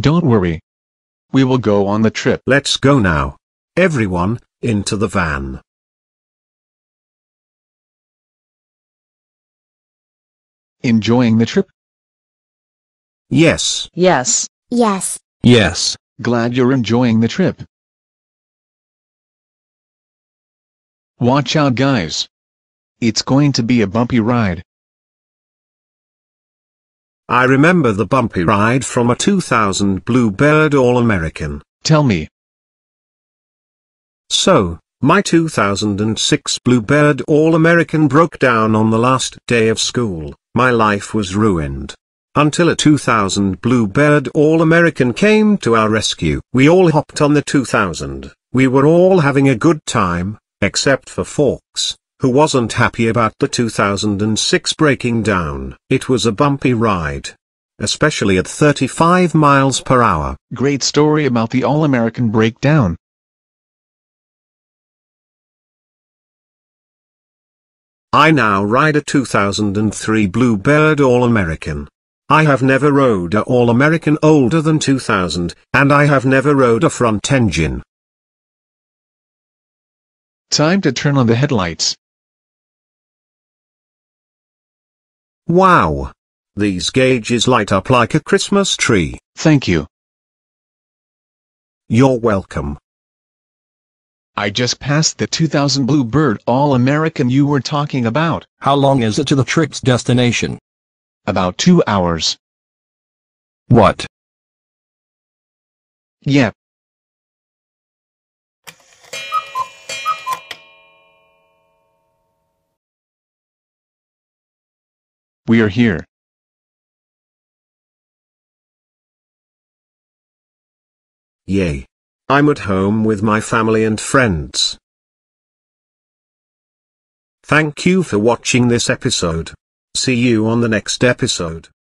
Don't worry. We will go on the trip. Let's go now. Everyone, into the van. Enjoying the trip? Yes. Yes. Yes. Yes. Glad you're enjoying the trip. Watch out, guys. It's going to be a bumpy ride. I remember the bumpy ride from a 2000 Bluebird All-American. Tell me. So, my 2006 Bluebird All-American broke down on the last day of school. My life was ruined. Until a 2000 Bluebird All-American came to our rescue. We all hopped on the 2000. We were all having a good time, except for Forks, who wasn't happy about the 2006 breaking down. It was a bumpy ride, especially at 35 miles per hour. Great story about the All-American breakdown. I now ride a 2003 Bluebird All-American. I have never rode a All-American older than 2000, and I have never rode a front engine. Time to turn on the headlights. Wow! These gauges light up like a Christmas tree. Thank you. You're welcome. I just passed the 2000 Bluebird All-American you were talking about. How long is it to the trip's destination? About 2 hours. What? Yep. We are here. Yay! I'm at home with my family and friends. Thank you for watching this episode. See you on the next episode.